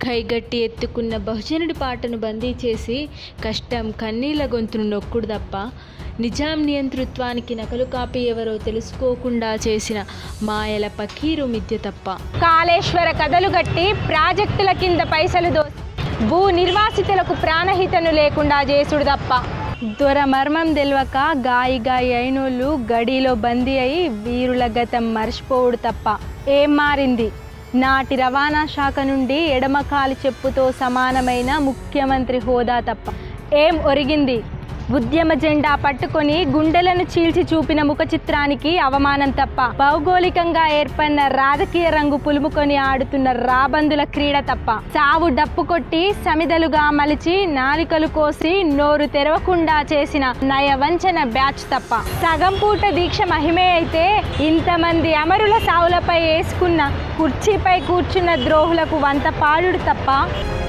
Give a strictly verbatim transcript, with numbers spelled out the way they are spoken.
కైగట్టి ఎత్తుకున్న బహుజనుడి పాటను బందీ చేసి కష్టం కన్నీళ్ల గొంతును నొక్కుడు తప్ప, నిజాం నియంతృత్వానికి నకలు కాపీ ఎవరో తెలుసుకోకుండా చేసిన మాయల పకీరు మిథ్య తప్ప, కాళేశ్వర కథలు గట్టి ప్రాజెక్టుల కింద పైసలు దోసి భూ నిర్వాసితులకు ప్రాణహితను లేకుండా చేసుడు తప్ప, దొర మర్మం తెలవక గాయి గాయి అయినోళ్ళు గడిలో బందీ అయి వీరుల గతం మర్చిపోవుడు తప్ప ఏం మారింది? నాటి రవాణా శాఖ నుండి ఎడమకాలి చెప్పుతో సమానమైన ముఖ్యమంత్రి హోదా తప్ప ఏం ఒరిగింది? ఉద్యమ జెండా పట్టుకొని గుండెలను చీల్చి చూపిన ముఖ చిత్రానికి అవమానం తప్ప, భౌగోళికంగా ఏర్పడిన రాజకీయ రంగు పులుముకొని ఆడుతున్న రాబందుల క్రీడ తప్ప, సావు డప్పు కొట్టి సమిదలుగా మలిచి నాలికలు కోసి నోరు తెరవకుండా చేసిన నయవంచన బ్యాచ్ తప్ప, సగం పూట దీక్ష మహిమే అయితే ఇంతమంది అమరుల సావులపై వేసుకున్న కుర్చీపై కూర్చున్న ద్రోహులకు వంత పాడుడు తప్ప